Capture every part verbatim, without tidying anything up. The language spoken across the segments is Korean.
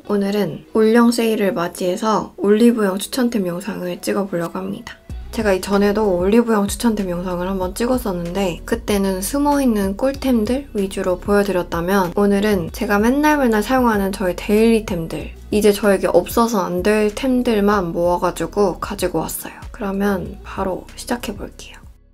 오늘은 올영 세일을 맞이해서 올리브영 추천템 영상을 찍어보려고 합니다. 제가 이전에도 올리브영 추천템 영상을 한번 찍었었는데 그때는 숨어있는 꿀템들 위주로 보여드렸다면 오늘은 제가 맨날 맨날 사용하는 저의 데일리템들, 이제 저에게 없어서 안 될 템들만 모아가지고 가지고 왔어요. 그러면 바로 시작해볼게요.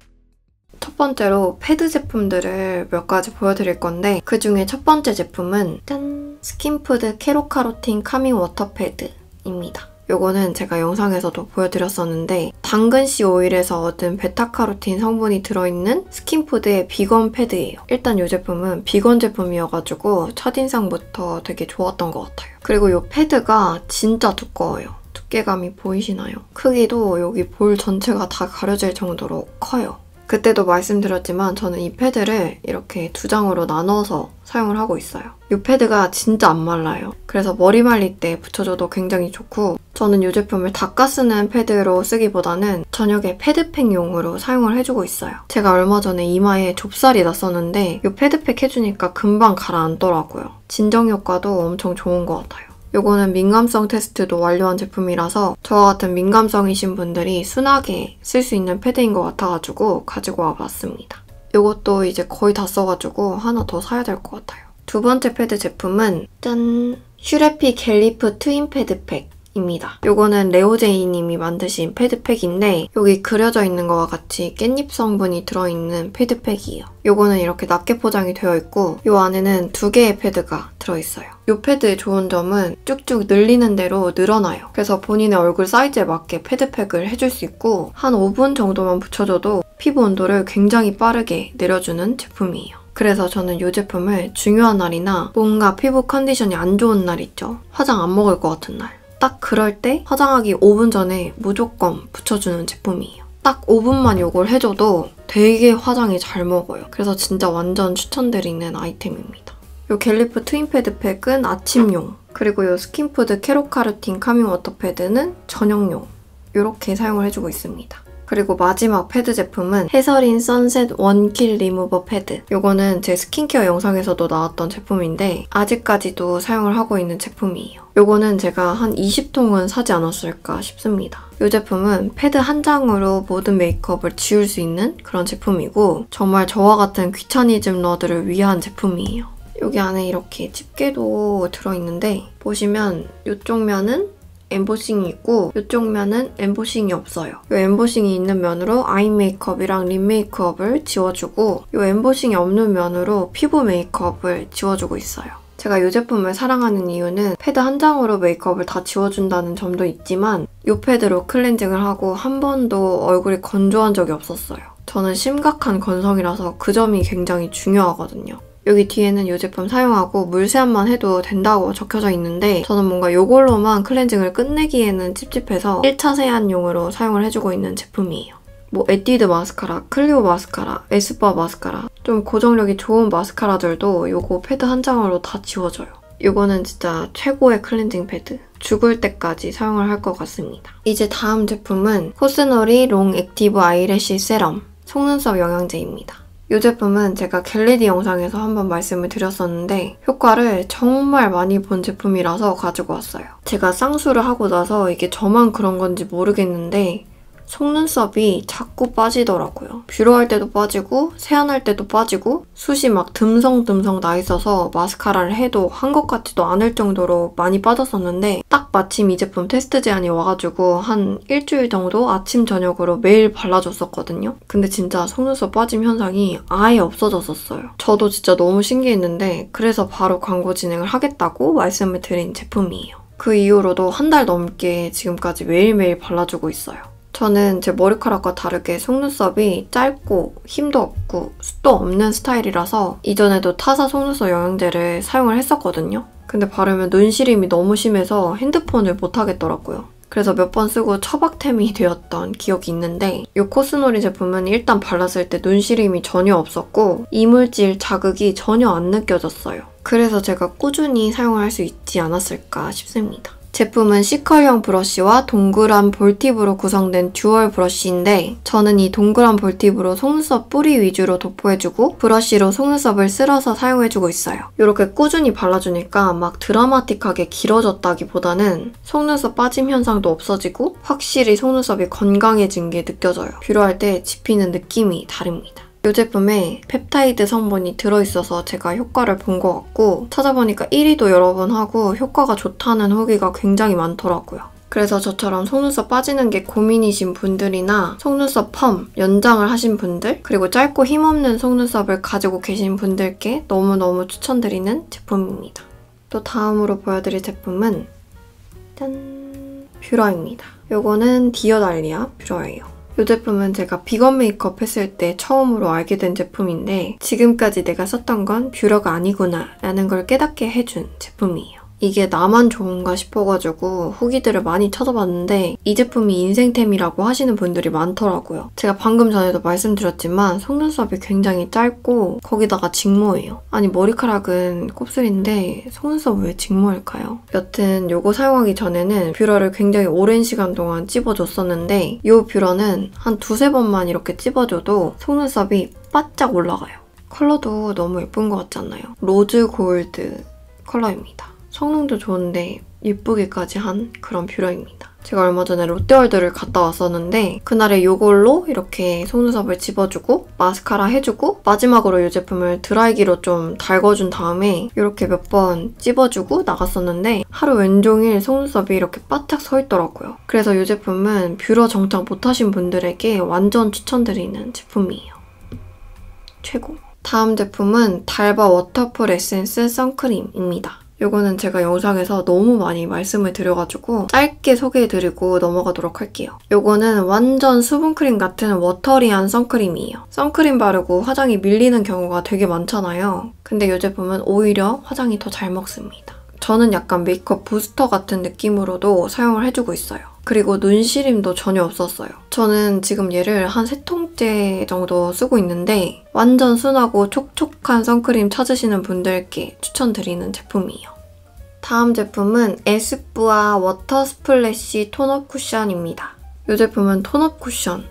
첫 번째로 패드 제품들을 몇 가지 보여드릴 건데 그 중에 첫 번째 제품은 짠! 스킨푸드 캐로카로틴 카밍 워터 패드입니다. 요거는 제가 영상에서도 보여드렸었는데 당근씨 오일에서 얻은 베타카로틴 성분이 들어있는 스킨푸드의 비건 패드예요. 일단 이 제품은 비건 제품이어가지고 첫인상부터 되게 좋았던 것 같아요. 그리고 이 패드가 진짜 두꺼워요. 두께감이 보이시나요? 크기도 여기 볼 전체가 다 가려질 정도로 커요. 그때도 말씀드렸지만 저는 이 패드를 이렇게 두 장으로 나눠서 사용을 하고 있어요. 이 패드가 진짜 안 말라요. 그래서 머리 말릴 때 붙여줘도 굉장히 좋고 저는 이 제품을 닦아 쓰는 패드로 쓰기보다는 저녁에 패드팩용으로 사용을 해주고 있어요. 제가 얼마 전에 이마에 좁쌀이 났었는데 이 패드팩 해주니까 금방 가라앉더라고요. 진정 효과도 엄청 좋은 것 같아요. 요거는 민감성 테스트도 완료한 제품이라서 저와 같은 민감성이신 분들이 순하게 쓸 수 있는 패드인 것 같아가지고 가지고 와봤습니다. 요것도 이제 거의 다 써가지고 하나 더 사야 될 것 같아요. 두 번째 패드 제품은 짠! 슈레피 갤리프 트윈 패드팩 입니다. 요거는 레오제이님이 만드신 패드팩인데 여기 그려져 있는 거와 같이 깻잎 성분이 들어있는 패드팩이에요. 요거는 이렇게 낱개 포장이 되어 있고 요 안에는 두 개의 패드가 들어있어요. 요 패드의 좋은 점은 쭉쭉 늘리는 대로 늘어나요. 그래서 본인의 얼굴 사이즈에 맞게 패드팩을 해줄 수 있고 한 오 분 정도만 붙여줘도 피부 온도를 굉장히 빠르게 내려주는 제품이에요. 그래서 저는 이 제품을 중요한 날이나 뭔가 피부 컨디션이 안 좋은 날 있죠? 화장 안 먹을 것 같은 날. 딱 그럴 때 화장하기 오 분 전에 무조건 붙여주는 제품이에요. 딱 오 분만 이걸 해줘도 되게 화장이 잘 먹어요. 그래서 진짜 완전 추천드리는 아이템입니다. 이 갤리프 트윈 패드팩은 아침용, 그리고 이 스킨푸드 캐로카로틴 카밍 워터 패드는 저녁용 이렇게 사용을 해주고 있습니다. 그리고 마지막 패드 제품은 해서린 선셋 원킬 리무버 패드. 이거는 제 스킨케어 영상에서도 나왔던 제품인데 아직까지도 사용을 하고 있는 제품이에요. 이거는 제가 한 이십 통은 사지 않았을까 싶습니다. 이 제품은 패드 한 장으로 모든 메이크업을 지울 수 있는 그런 제품이고 정말 저와 같은 귀차니즘 러들을 위한 제품이에요. 여기 안에 이렇게 집게도 들어있는데 보시면 이쪽 면은 엠보싱이 있고 이쪽 면은 엠보싱이 없어요. 이 엠보싱이 있는 면으로 아이 메이크업이랑 립 메이크업을 지워주고 이 엠보싱이 없는 면으로 피부 메이크업을 지워주고 있어요. 제가 이 제품을 사랑하는 이유는 패드 한 장으로 메이크업을 다 지워준다는 점도 있지만 이 패드로 클렌징을 하고 한 번도 얼굴이 건조한 적이 없었어요. 저는 심각한 건성이라서 그 점이 굉장히 중요하거든요. 여기 뒤에는 이 제품 사용하고 물 세안만 해도 된다고 적혀져 있는데 저는 뭔가 이걸로만 클렌징을 끝내기에는 찝찝해서 일 차 세안용으로 사용을 해주고 있는 제품이에요. 뭐 에뛰드 마스카라, 클리오 마스카라, 에스쁘아 마스카라 좀 고정력이 좋은 마스카라들도 이거 패드 한 장으로 다 지워져요. 이거는 진짜 최고의 클렌징 패드. 죽을 때까지 사용을 할 것 같습니다. 이제 다음 제품은 코스놀이 롱 액티브 아이래쉬 세럼 속눈썹 영양제입니다. 이 제품은 제가 겟레디 영상에서 한번 말씀을 드렸었는데 효과를 정말 많이 본 제품이라서 가지고 왔어요. 제가 쌍수를 하고 나서 이게 저만 그런 건지 모르겠는데 속눈썹이 자꾸 빠지더라고요. 뷰러할 때도 빠지고 세안할 때도 빠지고 숱이 막 듬성듬성 나 있어서 마스카라를 해도 한 것 같지도 않을 정도로 많이 빠졌었는데 딱 마침 이 제품 테스트 제안이 와가지고 한 일주일 정도 아침 저녁으로 매일 발라줬었거든요. 근데 진짜 속눈썹 빠짐 현상이 아예 없어졌었어요. 저도 진짜 너무 신기했는데 그래서 바로 광고 진행을 하겠다고 말씀을 드린 제품이에요. 그 이후로도 한 달 넘게 지금까지 매일매일 발라주고 있어요. 저는 제 머리카락과 다르게 속눈썹이 짧고 힘도 없고 숱도 없는 스타일이라서 이전에도 타사 속눈썹 영양제를 사용을 했었거든요. 근데 바르면 눈시림이 너무 심해서 핸드폰을 못 하겠더라고요. 그래서 몇 번 쓰고 처박템이 되었던 기억이 있는데 이 코스놀이 제품은 일단 발랐을 때 눈시림이 전혀 없었고 이물질 자극이 전혀 안 느껴졌어요. 그래서 제가 꾸준히 사용할 수 있지 않았을까 싶습니다. 제품은 C컬형 브러쉬와 동그란 볼팁으로 구성된 듀얼 브러쉬인데 저는 이 동그란 볼팁으로 속눈썹 뿌리 위주로 도포해주고 브러쉬로 속눈썹을 쓸어서 사용해주고 있어요. 이렇게 꾸준히 발라주니까 막 드라마틱하게 길어졌다기보다는 속눈썹 빠짐 현상도 없어지고 확실히 속눈썹이 건강해진 게 느껴져요. 뷰러할 때 집히는 느낌이 다릅니다. 이 제품에 펩타이드 성분이 들어있어서 제가 효과를 본 것 같고 찾아보니까 일 위도 여러 번 하고 효과가 좋다는 후기가 굉장히 많더라고요. 그래서 저처럼 속눈썹 빠지는 게 고민이신 분들이나 속눈썹 펌, 연장을 하신 분들 그리고 짧고 힘없는 속눈썹을 가지고 계신 분들께 너무너무 추천드리는 제품입니다. 또 다음으로 보여드릴 제품은 짠! 뷰러입니다. 이거는 디어달리아 뷰러예요. 이 제품은 제가 비건 메이크업 했을 때 처음으로 알게 된 제품인데 지금까지 내가 썼던 건 뷰러가 아니구나 라는 걸 깨닫게 해준 제품이에요. 이게 나만 좋은가 싶어가지고 후기들을 많이 찾아봤는데 이 제품이 인생템이라고 하시는 분들이 많더라고요. 제가 방금 전에도 말씀드렸지만 속눈썹이 굉장히 짧고 거기다가 직모예요. 아니 머리카락은 곱슬인데 속눈썹은 왜 직모일까요? 여튼 이거 사용하기 전에는 뷰러를 굉장히 오랜 시간 동안 찝어줬었는데 이 뷰러는 한 두세 번만 이렇게 찝어줘도 속눈썹이 바짝 올라가요. 컬러도 너무 예쁜 것 같지 않나요? 로즈 골드 컬러입니다. 성능도 좋은데 예쁘기까지 한 그런 뷰러입니다. 제가 얼마 전에 롯데월드를 갔다 왔었는데 그날에 이걸로 이렇게 속눈썹을 집어주고 마스카라 해주고 마지막으로 이 제품을 드라이기로 좀 달궈준 다음에 이렇게 몇 번 찝어주고 나갔었는데 하루 왼종일 속눈썹이 이렇게 바짝 서 있더라고요. 그래서 이 제품은 뷰러 정착 못하신 분들에게 완전 추천드리는 제품이에요. 최고! 다음 제품은 달바 워터풀 에센스 선크림입니다. 이거는 제가 영상에서 너무 많이 말씀을 드려가지고 짧게 소개해드리고 넘어가도록 할게요. 이거는 완전 수분크림 같은 워터리한 선크림이에요. 선크림 바르고 화장이 밀리는 경우가 되게 많잖아요. 근데 이 제품은 오히려 화장이 더 잘 먹습니다. 저는 약간 메이크업 부스터 같은 느낌으로도 사용을 해주고 있어요. 그리고 눈시림도 전혀 없었어요. 저는 지금 얘를 한 세 통째 정도 쓰고 있는데 완전 순하고 촉촉한 선크림 찾으시는 분들께 추천드리는 제품이에요. 다음 제품은 에스쁘아 워터 스플래시 톤업 쿠션입니다. 이 제품은 톤업 쿠션,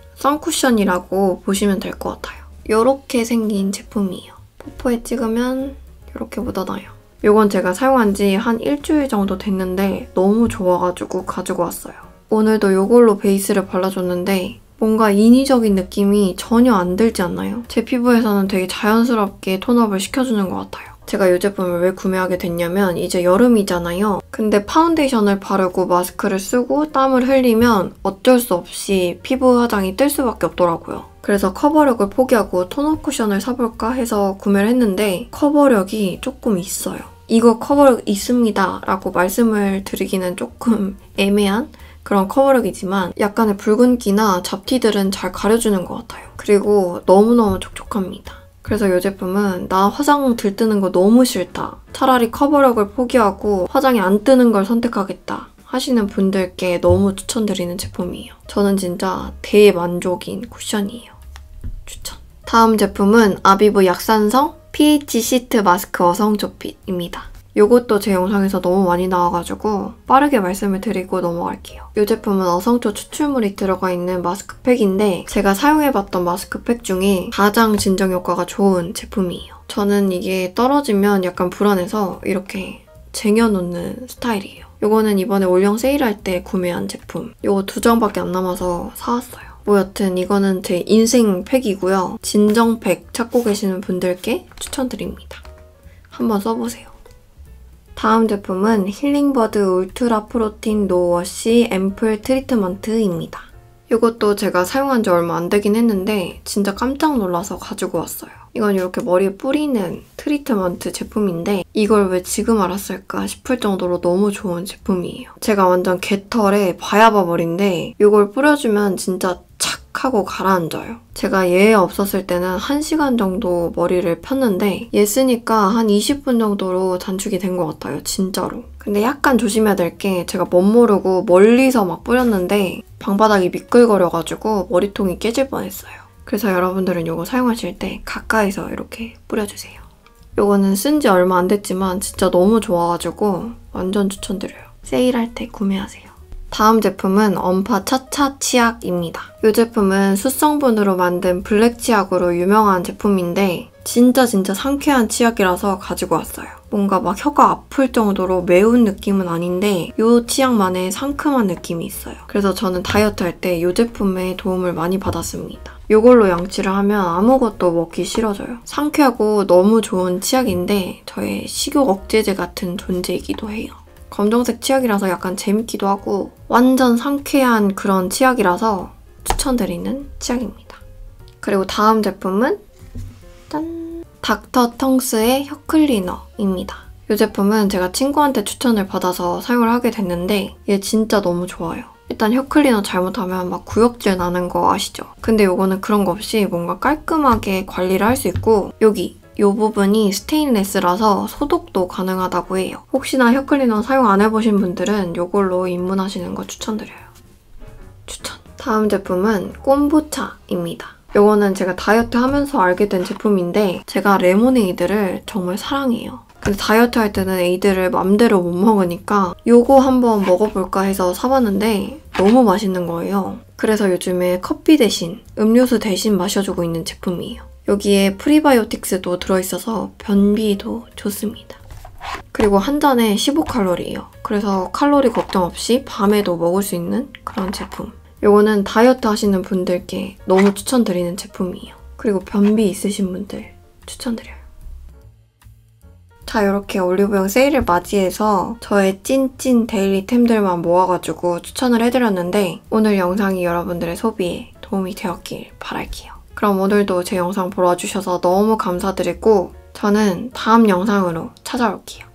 선쿠션이라고 보시면 될 것 같아요. 이렇게 생긴 제품이에요. 포포에 찍으면 이렇게 묻어나요. 이건 제가 사용한 지 한 일주일 정도 됐는데 너무 좋아가지고 가지고 왔어요. 오늘도 이걸로 베이스를 발라줬는데 뭔가 인위적인 느낌이 전혀 안 들지 않나요? 제 피부에서는 되게 자연스럽게 톤업을 시켜주는 것 같아요. 제가 이 제품을 왜 구매하게 됐냐면 이제 여름이잖아요. 근데 파운데이션을 바르고 마스크를 쓰고 땀을 흘리면 어쩔 수 없이 피부 화장이 뜰 수밖에 없더라고요. 그래서 커버력을 포기하고 톤업 쿠션을 사볼까 해서 구매를 했는데 커버력이 조금 있어요. 이거 커버력 있습니다 라고 말씀을 드리기는 조금 애매한 그런 커버력이지만 약간의 붉은기나 잡티들은 잘 가려주는 것 같아요. 그리고 너무너무 촉촉합니다. 그래서 이 제품은 나 화장 들뜨는 거 너무 싫다. 차라리 커버력을 포기하고 화장이 안 뜨는 걸 선택하겠다 하시는 분들께 너무 추천드리는 제품이에요. 저는 진짜 대만족인 쿠션이에요. 추천! 다음 제품은 아비브 약산성 피에이치 시트 마스크 어성초핏입니다. 이것도 제 영상에서 너무 많이 나와가지고 빠르게 말씀을 드리고 넘어갈게요. 이 제품은 어성초 추출물이 들어가 있는 마스크팩인데 제가 사용해봤던 마스크팩 중에 가장 진정 효과가 좋은 제품이에요. 저는 이게 떨어지면 약간 불안해서 이렇게 쟁여놓는 스타일이에요. 이거는 이번에 올영 세일할 때 구매한 제품. 이거 두 장밖에 안 남아서 사왔어요. 뭐 여튼 이거는 제 인생 팩이고요. 진정팩 찾고 계시는 분들께 추천드립니다. 한번 써보세요. 다음 제품은 힐링버드 울트라 프로틴 노워시 앰플 트리트먼트입니다. 이것도 제가 사용한 지 얼마 안 되긴 했는데 진짜 깜짝 놀라서 가지고 왔어요. 이건 이렇게 머리에 뿌리는 트리트먼트 제품인데 이걸 왜 지금 알았을까 싶을 정도로 너무 좋은 제품이에요. 제가 완전 개털에 바야바 머리인데 이걸 뿌려주면 진짜 착 하고 가라앉아요. 제가 얘 없었을 때는 한 시간 정도 머리를 폈는데 얘 쓰니까 한 이십 분 정도로 단축이 된 것 같아요. 진짜로. 근데 약간 조심해야 될 게 제가 멋 모르고 멀리서 막 뿌렸는데 방바닥이 미끌거려가지고 머리통이 깨질 뻔했어요. 그래서 여러분들은 이거 사용하실 때 가까이서 이렇게 뿌려주세요. 이거는 쓴 지 얼마 안 됐지만 진짜 너무 좋아가지고 완전 추천드려요. 세일할 때 구매하세요. 다음 제품은 언파 차차 치약입니다. 이 제품은 수성분으로 만든 블랙 치약으로 유명한 제품인데 진짜 진짜 상쾌한 치약이라서 가지고 왔어요. 뭔가 막 혀가 아플 정도로 매운 느낌은 아닌데 이 치약만의 상큼한 느낌이 있어요. 그래서 저는 다이어트 할 때 이 제품에 도움을 많이 받았습니다. 이걸로 양치를 하면 아무것도 먹기 싫어져요. 상쾌하고 너무 좋은 치약인데 저의 식욕 억제제 같은 존재이기도 해요. 검정색 치약이라서 약간 재밌기도 하고 완전 상쾌한 그런 치약이라서 추천드리는 치약입니다. 그리고 다음 제품은 짠! 닥터 텅스의 혀 클리너입니다. 이 제품은 제가 친구한테 추천을 받아서 사용을 하게 됐는데 얘 진짜 너무 좋아요. 일단 혀 클리너 잘못하면 막 구역질 나는 거 아시죠? 근데 이거는 그런 거 없이 뭔가 깔끔하게 관리를 할 수 있고 여기 이 부분이 스테인레스라서 소독도 가능하다고 해요. 혹시나 혀 클리너 사용 안 해보신 분들은 이걸로 입문하시는 거 추천드려요. 추천! 다음 제품은 꼼부차입니다. 이거는 제가 다이어트 하면서 알게 된 제품인데 제가 레모네이드를 정말 사랑해요. 근데 다이어트 할 때는 에이드를 맘대로 못 먹으니까 이거 한번 먹어볼까 해서 사봤는데 너무 맛있는 거예요. 그래서 요즘에 커피 대신, 음료수 대신 마셔주고 있는 제품이에요. 여기에 프리바이오틱스도 들어있어서 변비도 좋습니다. 그리고 한 잔에 십오 칼로리예요. 그래서 칼로리 걱정 없이 밤에도 먹을 수 있는 그런 제품. 이거는 다이어트 하시는 분들께 너무 추천드리는 제품이에요. 그리고 변비 있으신 분들 추천드려요. 자, 이렇게 올리브영 세일을 맞이해서 저의 찐찐 데일리템들만 모아가지고 추천을 해드렸는데 오늘 영상이 여러분들의 소비에 도움이 되었길 바랄게요. 그럼 오늘도 제 영상 보러 와주셔서 너무 감사드리고 저는 다음 영상으로 찾아올게요.